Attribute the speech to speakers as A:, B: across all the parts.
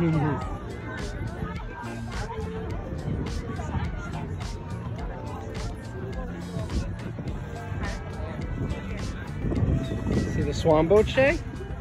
A: See the Swan boat, Shay?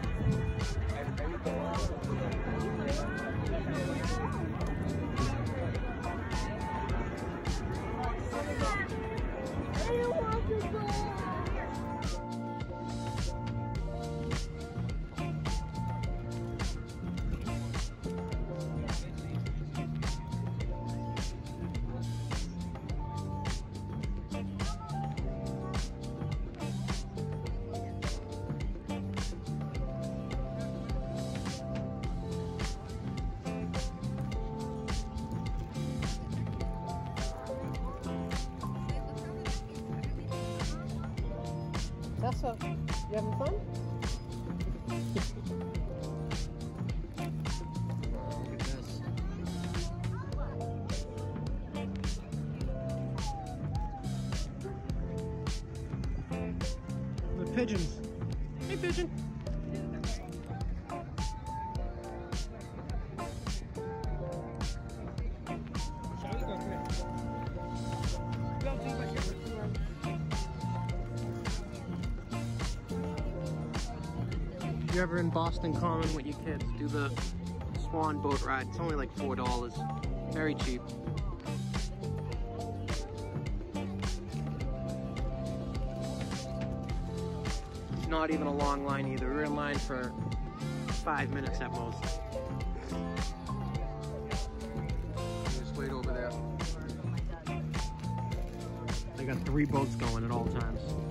A: Tessa, you having fun? Look at this. The pigeons. Hey, pigeon. If you're ever in Boston Common with your kids, do the Swan boat ride. It's only like $4. Very cheap. It's not even a long line either. We were in line for 5 minutes at most. Just wait over there. They got 3 boats going at all times.